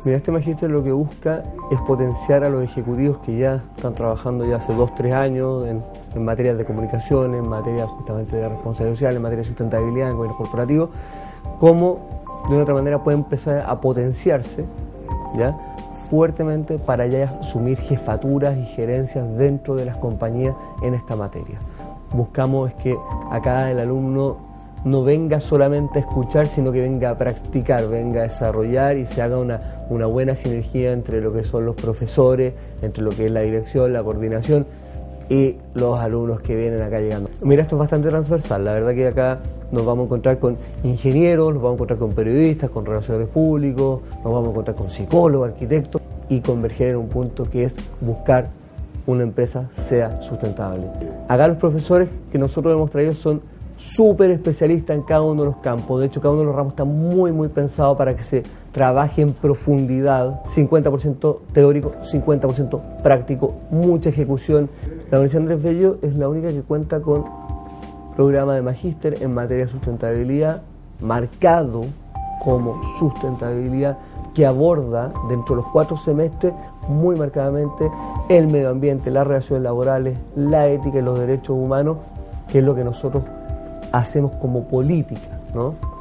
Mira, este magíster lo que busca es potenciar a los ejecutivos que ya están trabajando ya hace 2-3 años en materias de comunicación, en materia justamente de responsabilidad social, en materia de sustentabilidad, en gobierno corporativo, cómo de una otra manera puede empezar a potenciarse, ¿ya?, fuertemente para ya asumir jefaturas y gerencias dentro de las compañías en esta materia. Buscamos es que acá el alumno no venga solamente a escuchar, sino que venga a practicar, venga a desarrollar y se haga una buena sinergia entre lo que son los profesores, entre lo que es la dirección, la coordinación y los alumnos que vienen acá llegando. Mira, esto es bastante transversal, la verdad que acá nos vamos a encontrar con ingenieros, nos vamos a encontrar con periodistas, con relacionadores públicos, nos vamos a encontrar con psicólogos, arquitectos y converger en un punto que es buscar una empresa sea sustentable. Acá los profesores que nosotros hemos traído son súper especialistas en cada uno de los campos. De hecho, cada uno de los ramos está muy pensado para que se trabaje en profundidad, 50% teórico, 50% práctico, mucha ejecución. La Universidad Andrés Bello es la única que cuenta con programa de magíster en materia de sustentabilidad, marcado como sustentabilidad, que aborda dentro de los 4 semestres muy marcadamente el medio ambiente, las relaciones laborales, la ética y los derechos humanos, que es lo que nosotros hacemos como política, ¿no?